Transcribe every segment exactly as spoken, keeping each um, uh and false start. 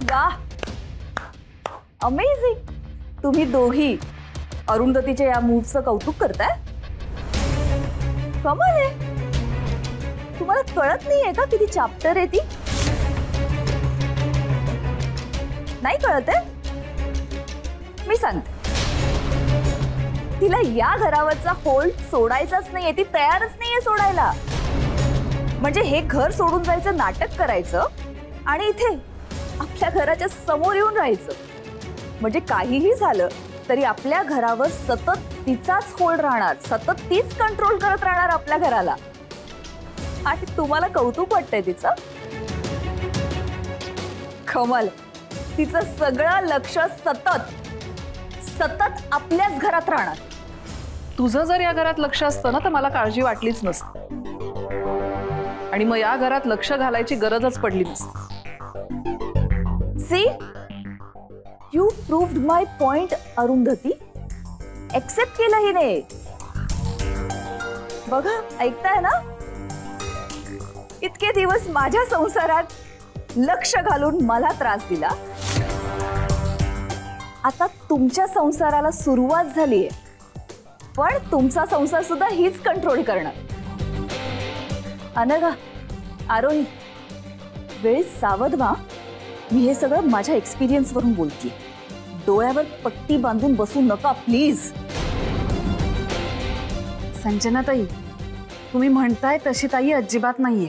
वाह, अमेझिंग. तुम्ही दोघी अरुंधतीच्या या मूव्हचं कौतुक करताय. कमाल आहे. तुम्हाला कळत नाहीये का किती चॅप्टर आहे ती? नाही कळत आहे? मी सांगते. तिला या घरावरचा होल्ड सोडायचाच नाहीये, ती तयारच नाहीये सोडायला. म्हणजे हे घर सोडून जायचं नाटक करायचं आणि इथे आपल्या घराच्या समोर येऊन राहायचं. म्हणजे काहीही झालं तरी आपल्या घरावर सतत तिचाच होल्ड राहणार, सतत तीच कंट्रोल करत राहणार आपल्या घराला. आणि तुम्हाला कौतुक वाटतंय तिचं? कमाल. तिचं सगळं लक्ष सतत सतत आपल्याच घरात राहणार. तुझं जर या घरात लक्ष असतं ना तर मला काळजी वाटलीच नसती आणि मग या घरात लक्ष घालायची गरजच पडली नसती. See, you proved my point Arundhati. Accept केलं हिने. बघा, ऐकताय ना? इतके दिवस माझ्या संसारात लक्ष घालून मला त्रास दिला. आता तुमच्या संसाराला सुरुवात झालीये, पण तुमचा संसार सुद्धा हीच कंट्रोल करणार. अनघा, आरोही, वेळीच सावध व्हा. मी हे सगळं माझ्या एक्सपिरियन्स वरून बोलतीये. डोळ्यावर पट्टी बांधून बसू नका प्लीज. संजना ताई, तुम्ही म्हणताय तशी ताई अजिबात नाहीये.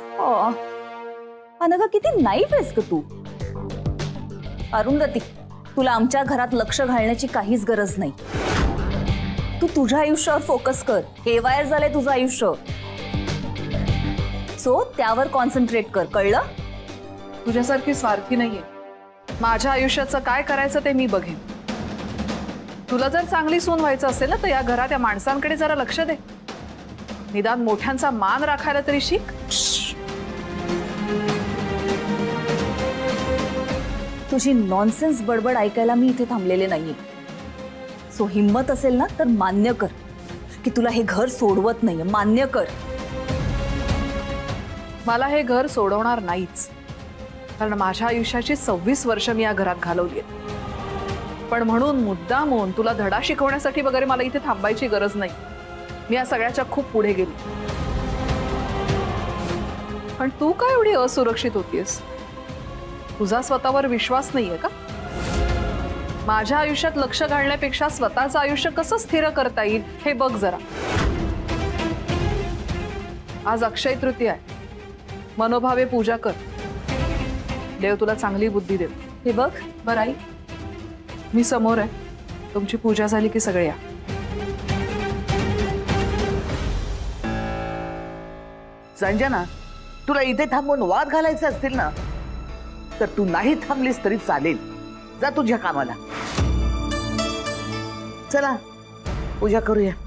अनघा, किती नाईफ आहेस का तू? अरुंधती, तुला आमच्या घरात लक्ष घालण्याची काहीच गरज नाही. तू तुझ्या आयुष्यावर फोकस कर. हेवायर झालंय तुझं आयुष्य, सो त्यावर कॉन्सन्ट्रेट कर. कळलं? तुझ्यासारखी स्वार्थी नाहीये. माझ्या आयुष्याचं काय करायचं ते मी बघेन. तुला जर चांगली सून व्हायचं असेल ना तर या घरात या माणसांकडे जरा लक्ष दे. निदान मोठ्यांचा मान राखायला तरी शिक. तुझी नॉनसेन्स बडबड ऐकायला मी इथे थांबलेले नाहीये. सो हिम्मत असेल ना तर मान्य कर की तुला हे घर सोडवत नाहीये. मान्य कर. मला हे घर सोडवणार नाहीच, कारण माझ्या आयुष्याची सव्वीस वर्ष मी या घरात घालवली आहेत. पण म्हणून मुद्दामून तुला धडा शिकवण्यासाठी वगैरे मला इथे थांबायची गरज नाही. मी या सगळ्याच्या खूप पुढे गेली. पण तू काय एवढी असुरक्षित होतीयस? तुझा स्वतःवर विश्वास नाहीये का? माझ्या आयुष्यात लक्ष घालण्यापेक्षा स्वतःचं आयुष्य कसं स्थिर करता येईल हे बघ जरा. आज अक्षय तृतीया आहे. मनोभावे पूजा कर. देव तुला चांगली बुद्धी देव. हे बघ बरं आई, मी समोर आहे. तुमची पूजा झाली की सगळे या. संजना, तुला इथे थांबून वाद घालायचे असतील ना तर तू नाही थांबलीस तरी चालेल. जा तुझ्या कामाला. चला पूजा करूया.